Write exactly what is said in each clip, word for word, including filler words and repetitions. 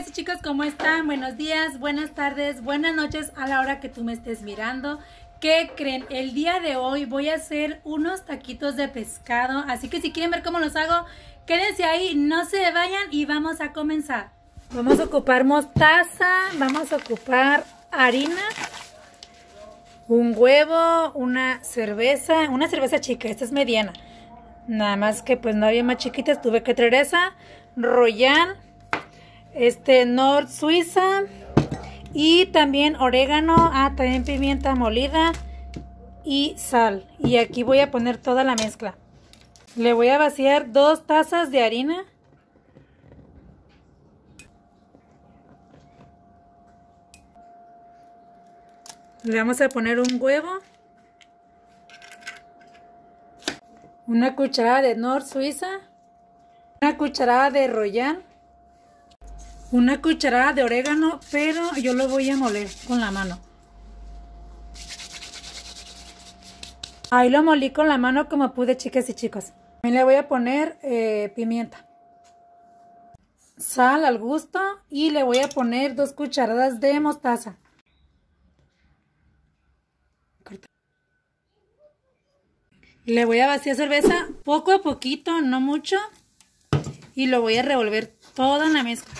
chicas y chicos, ¿cómo están? Buenos días, buenas tardes, buenas noches a la hora que tú me estés mirando. ¿Qué creen? El día de hoy voy a hacer unos taquitos de pescado, así que si quieren ver cómo los hago, quédense ahí, no se vayan y vamos a comenzar. Vamos a ocupar mostaza, vamos a ocupar harina, un huevo, una cerveza, una cerveza chica, esta es mediana. Nada más que pues no había más chiquitas, tuve que traer esa, Royal, este Nord Suiza y también orégano, ah, también pimienta molida y sal. Y aquí voy a poner toda la mezcla. Le voy a vaciar dos tazas de harina. Le vamos a poner un huevo, una cucharada de Nord Suiza, una cucharada de Royal, una cucharada de orégano, pero yo lo voy a moler con la mano. Ahí lo molí con la mano como pude, chicas y chicos. También le voy a poner eh, pimienta, sal al gusto y le voy a poner dos cucharadas de mostaza. Le voy a vaciar cerveza poco a poquito, no mucho, y lo voy a revolver toda en la mezcla.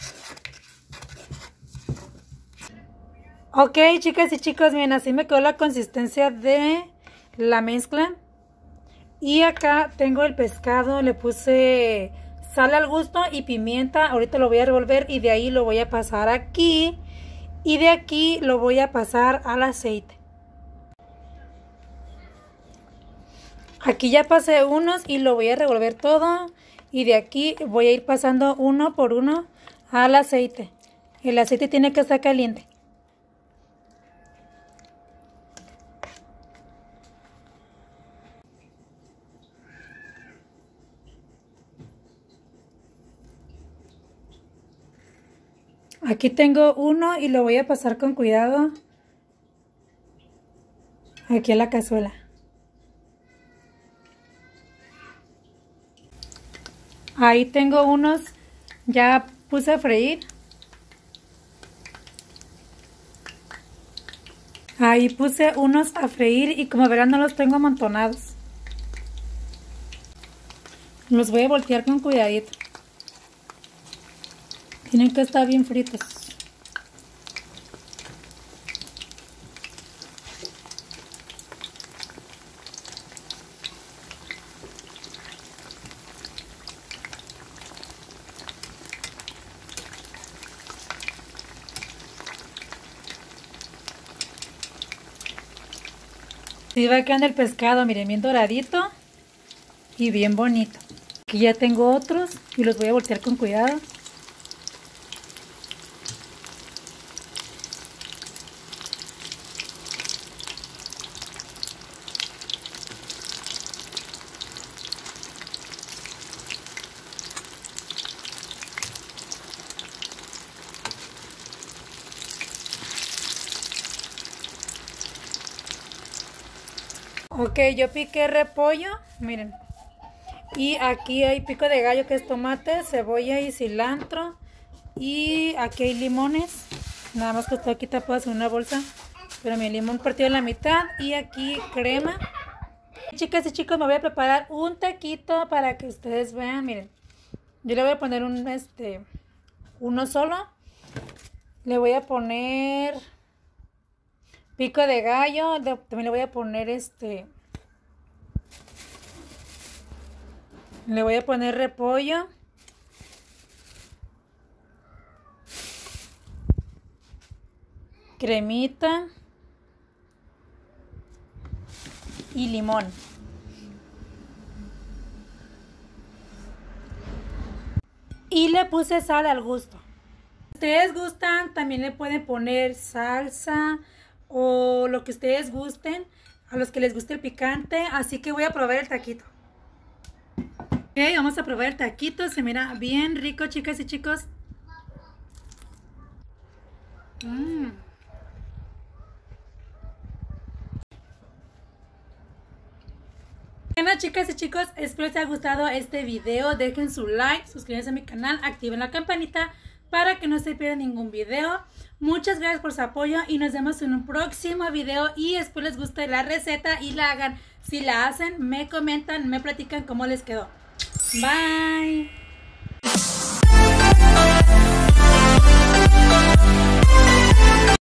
Ok, chicas y chicos, miren, así me quedó la consistencia de la mezcla. Y acá tengo el pescado, le puse sal al gusto y pimienta. Ahorita lo voy a revolver y de ahí lo voy a pasar aquí. Y de aquí lo voy a pasar al aceite. Aquí ya pasé unos y lo voy a revolver todo. Y de aquí voy a ir pasando uno por uno al aceite. El aceite tiene que estar caliente. Aquí tengo uno y lo voy a pasar con cuidado aquí a la cazuela. Ahí tengo unos, ya puse a freír. Ahí puse unos a freír y como verán no los tengo amontonados. Los voy a voltear con cuidadito. Tienen que estar bien fritos. Y va quedando el pescado, miren, bien doradito y bien bonito. Aquí ya tengo otros y los voy a voltear con cuidado. Ok, yo piqué repollo, miren. Y aquí hay pico de gallo que es tomate, cebolla y cilantro. Y aquí hay limones. Nada más que estoy aquí tapado en una bolsa. Pero mi limón partido en la mitad. Y aquí crema. Chicas y chicos, me voy a preparar un taquito para que ustedes vean. Miren, yo le voy a poner un este uno solo. Le voy a poner pico de gallo. También le voy a poner este. Le voy a poner repollo. Cremita. Y limón. Y le puse sal al gusto. Si ustedes gustan, también le pueden poner salsa o lo que ustedes gusten, a los que les guste el picante. Así que voy a probar el taquito. Ok, vamos a probar el taquito. Se mira bien rico, chicas y chicos. Mmm. Bueno, chicas y chicos, espero les haya gustado este video. Dejen su like, suscríbanse a mi canal, activen la campanita para que no se pierda ningún video. Muchas gracias por su apoyo y nos vemos en un próximo video y espero les guste la receta y la hagan. Si la hacen, me comentan, me platican cómo les quedó. Bye.